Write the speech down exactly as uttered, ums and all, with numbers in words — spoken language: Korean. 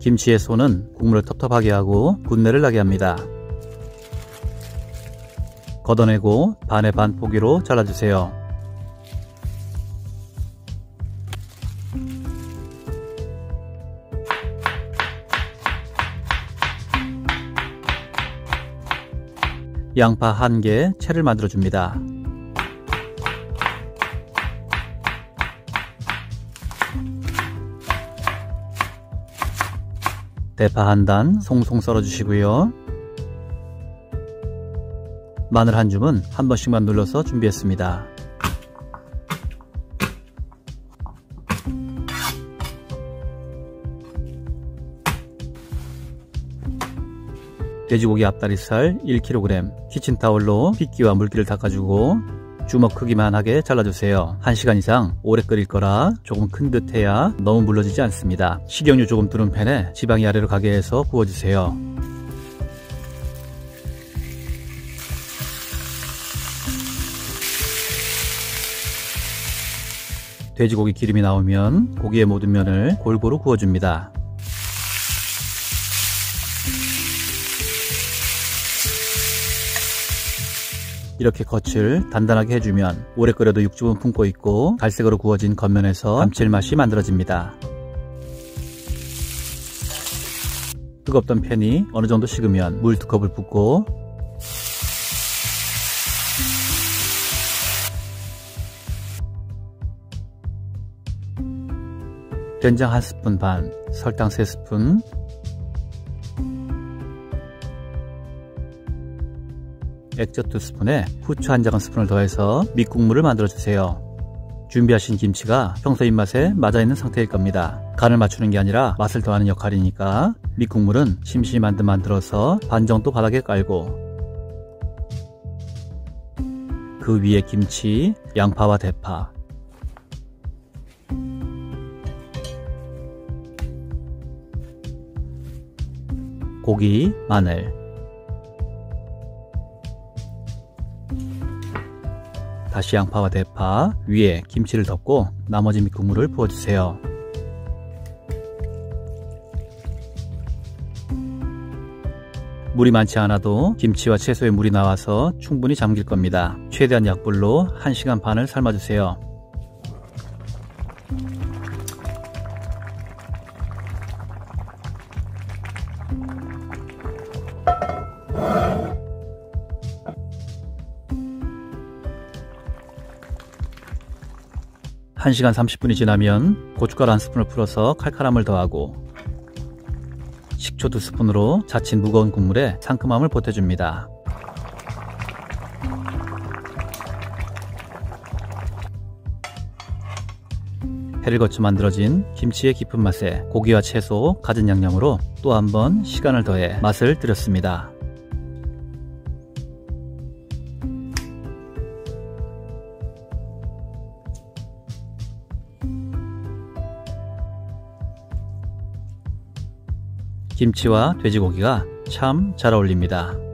김치의 소는 국물을 텁텁하게 하고 군내를 나게 합니다. 걷어내고 반의 반 포기로 잘라주세요. 양파 한 개 채를 만들어줍니다. 대파 한 단 송송 썰어주시고요. 마늘 한 줌은 한 번씩만 눌러서 준비했습니다. 돼지고기 앞다리살 일 킬로그램, 키친타올로 핏기와 물기를 닦아주고 주먹 크기만 하게 잘라주세요. 한 시간 이상 오래 끓일 거라 조금 큰 듯 해야 너무 물러지지 않습니다. 식용유 조금 두른 팬에 지방이 아래로 가게 해서 구워주세요. 돼지고기 기름이 나오면 고기의 모든 면을 골고루 구워줍니다. 이렇게 겉을 단단하게 해주면 오래 끓여도 육즙은 품고 있고 갈색으로 구워진 겉면에서 감칠맛이 만들어집니다. 뜨겁던 팬이 어느 정도 식으면 물 두 컵을 붓고 된장 한 스푼 반, 설탕 세 스푼, 액젓 두 스푼에 후추 한 작은 스푼을 더해서 밑국물을 만들어주세요. 준비하신 김치가 평소 입맛에 맞아있는 상태일 겁니다. 간을 맞추는 게 아니라 맛을 더하는 역할이니까 밑국물은 심심한 듯 만들어서 반 정도 바닥에 깔고 그 위에 김치, 양파와 대파, 고기, 마늘, 다시 양파와 대파 위에 김치를 덮고 나머지 밑국물을 부어주세요. 물이 많지 않아도 김치와 채소에 물이 나와서 충분히 잠길 겁니다. 최대한 약불로 한 시간 반을 삶아주세요. 한 시간 삼십 분이 지나면 고춧가루 한 스푼을 풀어서 칼칼함을 더하고 식초 두 스푼으로 자칫 무거운 국물에 상큼함을 보태줍니다. 해를 거쳐 만들어진 김치의 깊은 맛에 고기와 채소, 갖은 양념으로 또 한 번 시간을 더해 맛을 들였습니다. 김치와 돼지고기가 참 잘 어울립니다.